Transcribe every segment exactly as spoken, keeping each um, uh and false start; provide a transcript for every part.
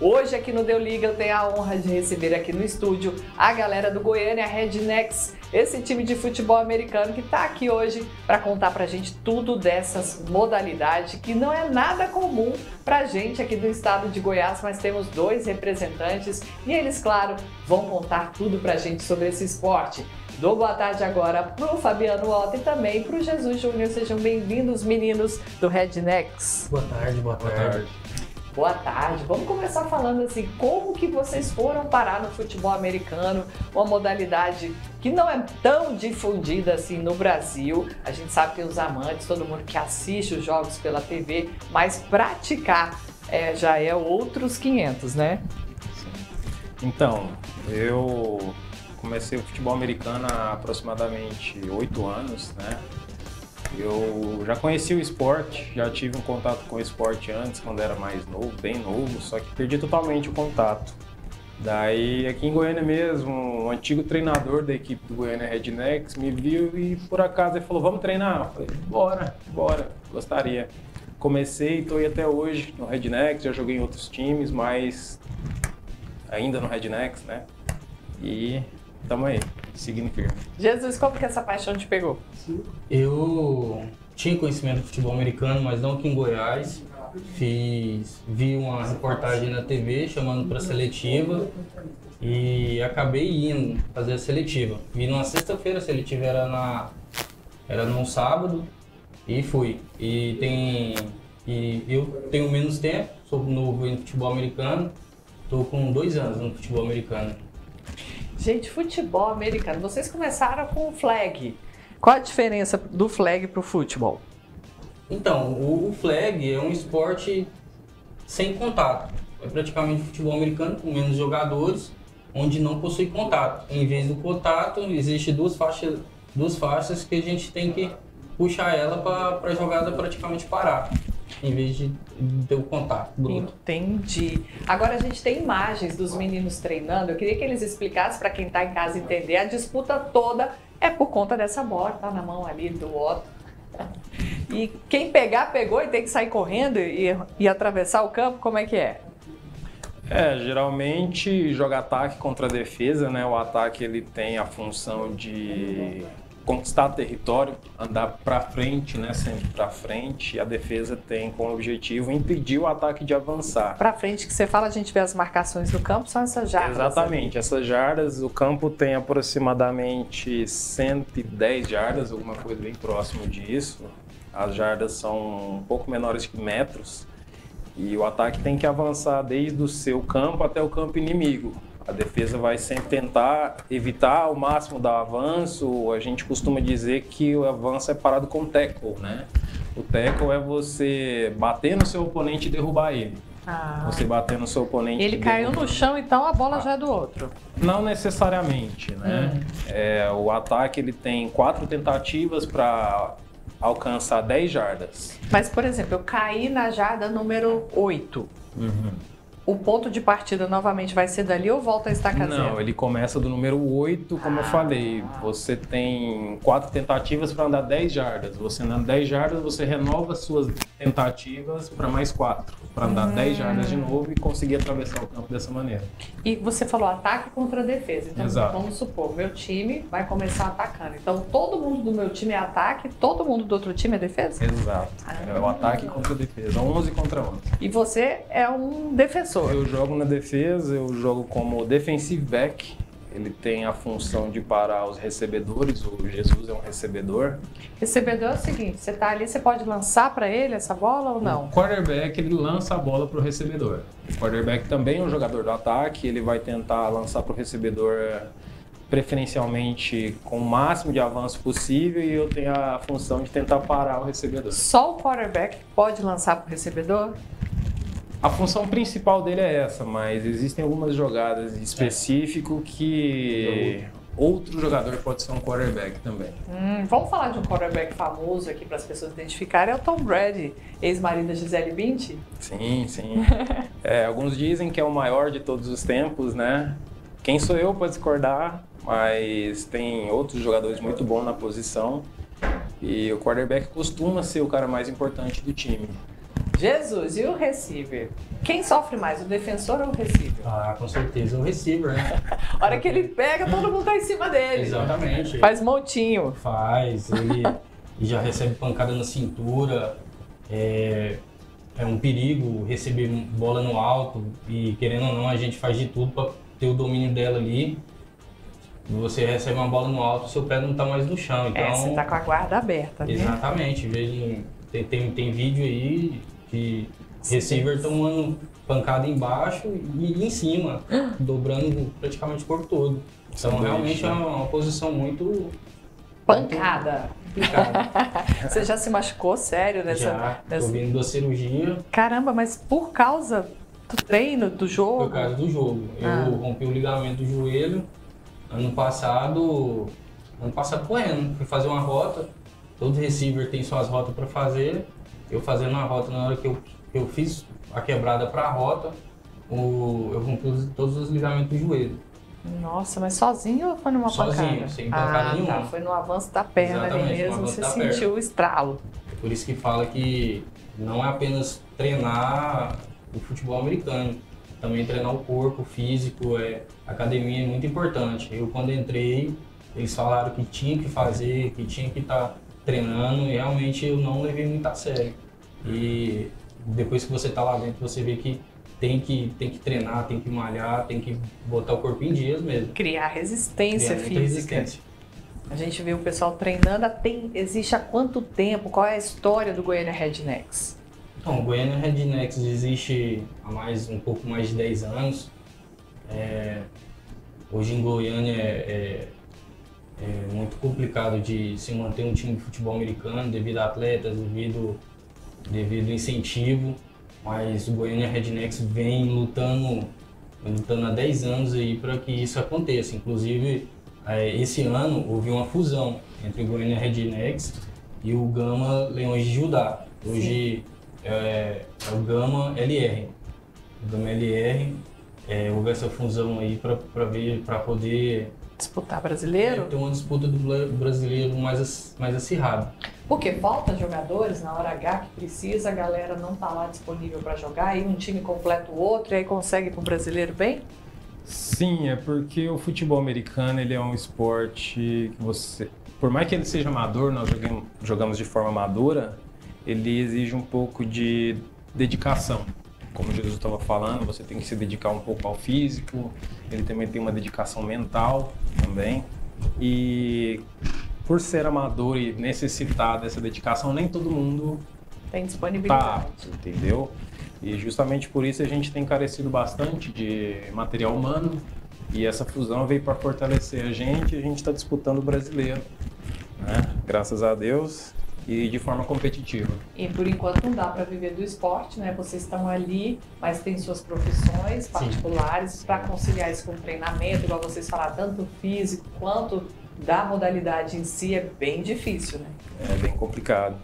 Hoje aqui no Deu Liga eu tenho a honra de receber aqui no estúdio a galera do Goiânia Rednecks, esse time de futebol americano que está aqui hoje para contar pra gente tudo dessas modalidades que não é nada comum pra gente aqui do estado de Goiás, mas temos dois representantes e eles, claro, vão contar tudo pra gente sobre esse esporte. Dou boa tarde agora pro Fabiano Otto e também pro Jesus Júnior. Sejam bem-vindos, meninos do Rednecks. Boa tarde, boa tarde. Boa tarde. Boa tarde. Vamos começar falando assim, como que vocês foram parar no futebol americano, uma modalidade que não é tão difundida assim no Brasil. A gente sabe que tem os amantes, todo mundo que assiste os jogos pela T V, mas praticar é, já é outros quinhentos, né? Então, eu comecei o futebol americano há aproximadamente oito anos, né? Eu já conheci o esporte, já tive um contato com o esporte antes, quando era mais novo, bem novo, só que perdi totalmente o contato. Daí, aqui em Goiânia mesmo, um antigo treinador da equipe do Goiânia Rednecks me viu e, por acaso, ele falou, vamos treinar? Eu falei, bora, bora, gostaria. Comecei e estou aí até hoje no Rednecks, já joguei em outros times, mas ainda no Rednecks, né? E estamos aí, seguindo firme. Jesus, como que essa paixão te pegou? Eu tinha conhecimento de futebol americano, mas não aqui em Goiás. Fiz, vi uma reportagem na T V chamando para seletiva e acabei indo fazer a seletiva. Vi numa sexta-feira, a seletiva era, na, era num sábado e fui. E, tem, e eu tenho menos tempo, sou novo no futebol americano, estou com dois anos no futebol americano. Gente, futebol americano, vocês começaram com o flag. Qual a diferença do flag para o futebol? Então, o, o flag é um esporte sem contato. É praticamente futebol americano com menos jogadores, onde não possui contato. Em vez do contato, existe duas faixas, duas faixas que a gente tem que puxar ela para a jogada praticamente parar, em vez de ter o contato bruto. Entendi. Agora a gente tem imagens dos meninos treinando. Eu queria que eles explicassem para quem está em casa entender. A disputa toda é por conta dessa bola, tá na mão ali do Otto. E quem pegar, pegou e tem que sair correndo e, e atravessar o campo, como é que é? É, geralmente joga ataque contra a defesa, né? O ataque ele tem a função de conquistar território, andar para frente, né? Sempre para frente. E a defesa tem como objetivo impedir o ataque de avançar. Para frente que você fala, a gente vê as marcações do campo, são essas jardas. Exatamente, essas jardas, o campo tem aproximadamente cento e dez jardas, alguma coisa bem próximo disso. As jardas são um pouco menores que metros e o ataque tem que avançar desde o seu campo até o campo inimigo. A defesa vai sempre tentar evitar ao máximo dar avanço. A gente costuma dizer que o avanço é parado com tackle, né? O tackle é você bater no seu oponente e derrubar ele. Ah. Você bater no seu oponente. Ele caiu no chão, então a bola ah. já é do outro. Não necessariamente, né? Hum. É, o ataque ele tem quatro tentativas para alcançar dez jardas. Mas, por exemplo, eu caí na jarda número oito. Uhum. O ponto de partida novamente vai ser dali ou volta a estaca zero? Não, ele começa do número oito, como ah. eu falei. Você tem quatro tentativas para andar dez jardas. Você andando dez jardas, você renova suas tentativas para mais quatro. Para andar hum. dez jardas de novo e conseguir atravessar o campo dessa maneira. E você falou ataque contra defesa. Então, Exato. Vamos supor, meu time vai começar atacando. Então, todo mundo do meu time é ataque, todo mundo do outro time é defesa? Exato. Ah. É o ataque contra defesa. onze contra onze. E você é um defensor? Eu jogo na defesa, eu jogo como defensive back. Ele tem a função de parar os recebedores, o Jesus é um recebedor. Recebedor é o seguinte, você tá ali, você pode lançar para ele essa bola ou não? O quarterback, ele lança a bola para o recebedor. O quarterback também é um jogador do ataque, ele vai tentar lançar para o recebedor preferencialmente com o máximo de avanço possível e eu tenho a função de tentar parar o recebedor. Só o quarterback pode lançar para o recebedor? A função principal dele é essa, mas existem algumas jogadas em específico que outro jogador pode ser um quarterback também. Hum, vamos falar de um quarterback famoso aqui para as pessoas identificarem, é o Tom Brady, ex-marido da Gisele Bündchen? Sim, sim. É, alguns dizem que é o maior de todos os tempos, né? Quem sou eu para discordar, mas tem outros jogadores muito bons na posição e o quarterback costuma ser o cara mais importante do time. Jesus, e o receiver? Quem sofre mais, o defensor ou o receiver? Ah, com certeza o receiver, né? A hora que ele pega, todo mundo tá em cima dele. Exatamente. Faz montinho. Faz, ele já recebe pancada na cintura, é, é um perigo receber bola no alto e, querendo ou não, a gente faz de tudo para ter o domínio dela ali. Você recebe uma bola no alto, seu pé não tá mais no chão, então... É, você tá com a guarda aberta, né? Exatamente, vejo, tem, tem, tem vídeo aí que receiver tomando pancada embaixo e em cima, dobrando praticamente o corpo todo. Então realmente é uma, uma posição muito... Pancada. Muito complicada. Você já se machucou sério nessa... Já, nessa... tô vindo da cirurgia. Caramba, mas por causa do treino, do jogo? Por causa do jogo. Eu Ah. rompi o ligamento do joelho ano passado, ano passado correndo, fui fazer uma rota. Todo receiver tem suas rotas para fazer. Eu fazendo uma rota, na hora que eu, que eu fiz a quebrada para a rota, o, eu rompi os- todos os ligamentos do joelho. Nossa, mas sozinho ou foi numa Sozinho, pancada? sem pancada ah, nenhuma. Tá, foi no avanço da perna ali Exatamente, no mesmo, avanço você da sentiu perna. o estralo. É por isso que fala que não é apenas treinar o futebol americano, também treinar o corpo, o físico, é, a academia é muito importante. Eu quando entrei, eles falaram que tinha que fazer, que tinha que estar treinando e realmente eu não levei muito a sério. E depois que você está lá dentro, você vê que tem que, tem que treinar, tem que malhar, tem que botar o corpo em dias mesmo. Criar resistência Criar muita física. resistência. A gente vê o pessoal treinando, tem, existe há quanto tempo? Qual é a história do Goiânia Rednecks? Então, o Goiânia Rednecks existe há mais, um pouco mais de dez anos. É, hoje em Goiânia é, é, é muito complicado de se manter um time de futebol americano devido a atletas, devido, devido a incentivo. Mas o Goiânia Rednecks vem lutando, vem lutando há dez anos aí para que isso aconteça. Inclusive, é, esse ano houve uma fusão entre o Goiânia Rednecks e o Gama Leões de Judá. Hoje é, é o Gama L R. O Gama L R é, houve essa fusão aí para ver, para poder Disputar é, brasileiro? ter uma disputa do bla- brasileiro mais, mais acirrada. Porque falta jogadores na hora H que precisa, a galera não tá lá disponível para jogar, aí um time completa o outro e aí consegue ir pro brasileiro bem? Sim, é porque o futebol americano ele é um esporte que você, por mais que ele seja amador, nós jogamos, jogamos de forma amadora, ele exige um pouco de dedicação. Como o Jesus estava falando, você tem que se dedicar um pouco ao físico, ele também tem uma dedicação mental também. E por ser amador e necessitar dessa dedicação, nem todo mundo Tem tá disponibilidade. apto, entendeu? E justamente por isso a gente tem carecido bastante de material humano e essa fusão veio para fortalecer a gente e a gente está disputando o brasileiro, né? Graças a Deus e de forma competitiva. E por enquanto não dá para viver do esporte, né? Vocês estão ali, mas tem suas profissões particulares para conciliar isso com o treinamento, igual vocês falaram, tanto físico quanto da modalidade em si, é bem difícil, né? É bem complicado,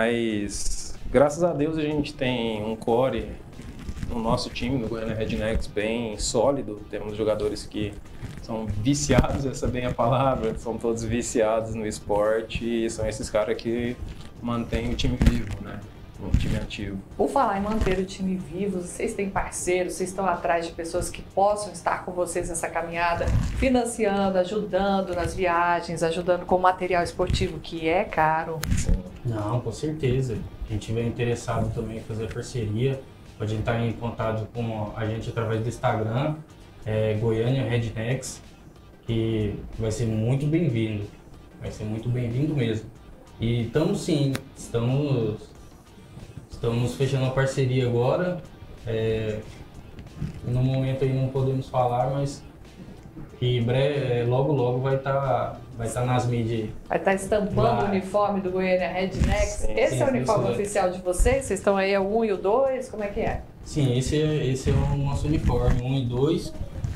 mas graças a Deus a gente tem um core no nosso time, no Goiânia Rednecks, bem sólido. Temos jogadores que são viciados, essa é bem a palavra, são todos viciados no esporte e são esses caras que mantêm o time vivo, né? O time ativo. Por falar em manter o time vivo, vocês têm parceiros, vocês estão atrás de pessoas que possam estar com vocês nessa caminhada, financiando, ajudando nas viagens, ajudando com material esportivo, que é caro. Sim. Não, com certeza. Quem tiver interessado também em fazer parceria, pode entrar em contato com a gente através do Instagram, é Goiânia Rednecks, que vai ser muito bem-vindo. Vai ser muito bem-vindo mesmo. E estamos sim, estamos, estamos fechando uma parceria agora. É, no momento aí não podemos falar, mas que breve, logo logo vai estar vai tá nas mídias. Vai estar estampando Vai. o uniforme do Goiânia Rednecks. Sim, Esse sim, é o uniforme isso é. oficial de vocês? Vocês estão aí, é o um e o dois? Como é que é? Sim, esse é, esse é o nosso uniforme, um e dois.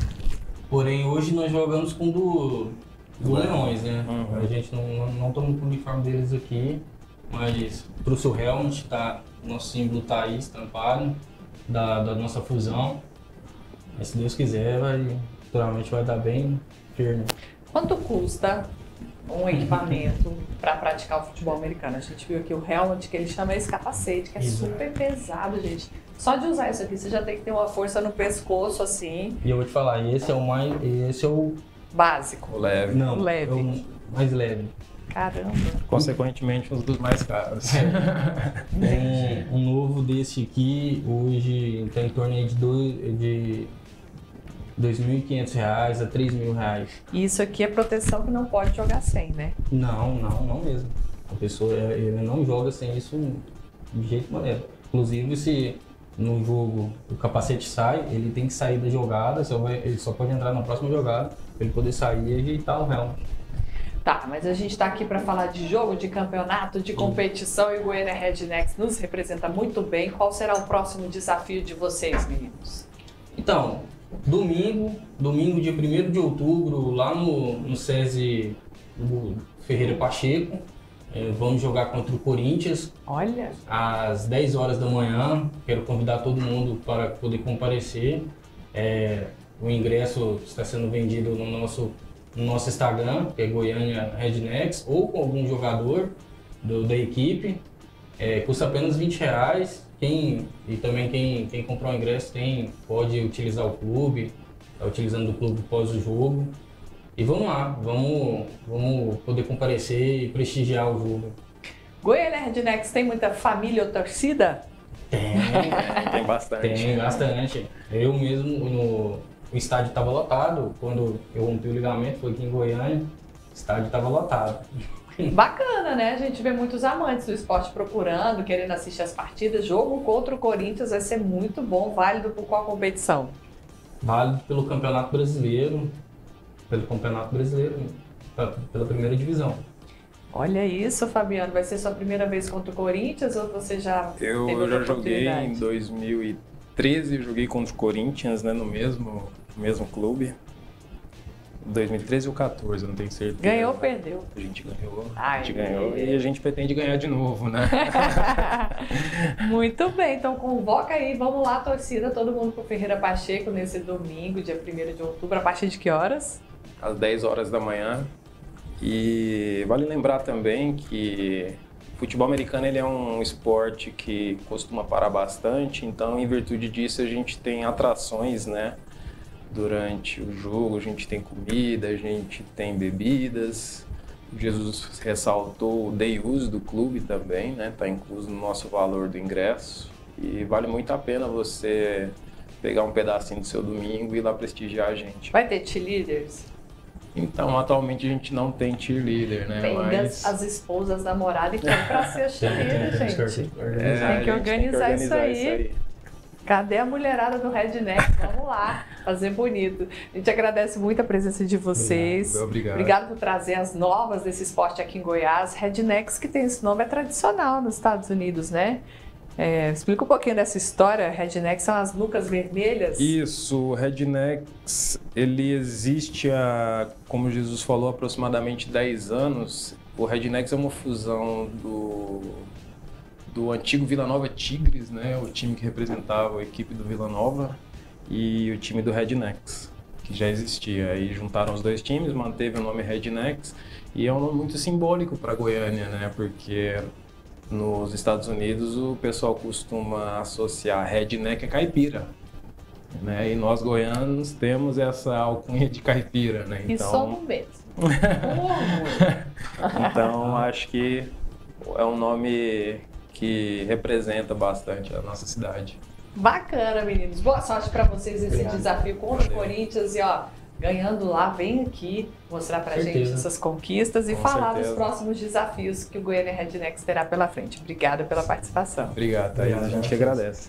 Porém, hoje nós jogamos com o do, do Leões, né? Uhum. A gente não, não, não estamos com o uniforme deles aqui, mas trouxe o helmet, tá? O nosso símbolo tá aí estampado, da, da nossa fusão. Mas se Deus quiser, vai, naturalmente vai dar bem firme. Quanto custa um equipamento para praticar o futebol americano. A gente viu aqui o helmet, que ele chama esse capacete, que é Exato. super pesado, gente. Só de usar isso aqui, você já tem que ter uma força no pescoço, assim, E eu vou te falar, esse é o mais. Esse é o. básico. O leve. Não, Leve. é o mais leve. Caramba. Consequentemente, um dos mais caros. Um, um novo desse aqui, hoje está em torno aí de, dois, de dois mil e quinhentos reais a três mil reais. E isso aqui é proteção que não pode jogar sem, né? Não, não, não mesmo. A pessoa ele não joga sem isso de jeito maneiro. Inclusive, se no jogo o capacete sai, ele tem que sair da jogada, só vai, ele só pode entrar na próxima jogada para ele poder sair e ajeitar o helmet. Tá, mas a gente está aqui para falar de jogo, de campeonato, de competição e o Goiânia Rednecks nos representa muito bem. Qual será o próximo desafio de vocês, meninos? Então, domingo, domingo dia primeiro de outubro, lá no, no SESI do Ferreira Pacheco, eh, vamos jogar contra o Corinthians Olha, às dez horas da manhã. Quero convidar todo mundo para poder comparecer. Eh, o ingresso está sendo vendido no nosso, no nosso Instagram, que é Goiânia Rednecks, ou com algum jogador do, da equipe. Eh, custa apenas vinte reais. Quem, e também quem, quem comprar o ingresso tem, pode utilizar o clube, está utilizando o clube pós o jogo. E vamos lá, vamos, vamos poder comparecer e prestigiar o jogo. Goiânia Rednecks tem muita família ou torcida? Tem, Tem bastante. tem bastante. Eu mesmo, no, o estádio estava lotado, quando eu rompi o ligamento, foi aqui em Goiânia, o estádio estava lotado. Bacana, né? A gente vê muitos amantes do esporte procurando, querendo assistir as partidas. Jogo contra o Corinthians vai ser muito bom, válido por qual competição? Válido pelo Campeonato Brasileiro, pelo Campeonato Brasileiro, pela primeira divisão. Olha isso, Fabiano. Vai ser sua primeira vez contra o Corinthians ou você já Eu, teve eu já outra joguei em oportunidade? dois mil e treze, joguei contra o Corinthians, né, no mesmo, mesmo clube. dois mil e treze ou quatorze, eu não tenho certeza. Ganhou ou perdeu? A gente ganhou, Ai, a gente ganhou e a gente pretende ganhar de novo, né? Muito bem, então convoca aí, vamos lá, torcida, todo mundo pro Ferreira Pacheco nesse domingo, dia primeiro de outubro, a partir de que horas? Às dez horas da manhã. E vale lembrar também que o futebol americano ele é um esporte que costuma parar bastante, então em virtude disso a gente tem atrações, né? Durante o jogo, a gente tem comida, a gente tem bebidas. Jesus ressaltou o day use do clube também, né? Está incluso no nosso valor do ingresso. E vale muito a pena você pegar um pedacinho do seu domingo e ir lá prestigiar a gente. Vai ter cheerleaders? Então, atualmente a gente não tem cheerleader, né? Tem Mas... as, as esposas namoradas e tem pra ser cheerleader, gente. É, Tem que a gente organizar isso aí. Cadê a mulherada do Redneck? Vamos lá, fazer bonito. A gente agradece muito a presença de vocês. Obrigado. Obrigado por trazer as novas desse esporte aqui em Goiás. Rednecks, que tem esse nome, é tradicional nos Estados Unidos, né? É, explica um pouquinho dessa história. Rednecks são as lucas vermelhas. Isso, o Rednecks, ele existe há, como Jesus falou, aproximadamente dez anos. O Rednecks é uma fusão do... do antigo Vila Nova Tigres, né, o time que representava a equipe do Vila Nova, e o time do Rednecks, que já existia. Aí juntaram os dois times, manteve o nome Rednecks, e é um nome muito simbólico para Goiânia, né, porque nos Estados Unidos o pessoal costuma associar Redneck a caipira, né, e nós goianos temos essa alcunha de caipira, né, E então... somos mesmo. Um orgulho. Então acho que é um nome que representa bastante a nossa cidade. Bacana, meninos. Boa sorte para vocês nesse Obrigado. desafio contra o Valeu. Corinthians. E ó, ganhando lá, vem aqui mostrar pra Certeza. gente essas conquistas e Com falar certeza. dos próximos desafios que o Goiânia Rednecks terá pela frente. Obrigada pela participação. Obrigado, Thaís. A gente que agradece.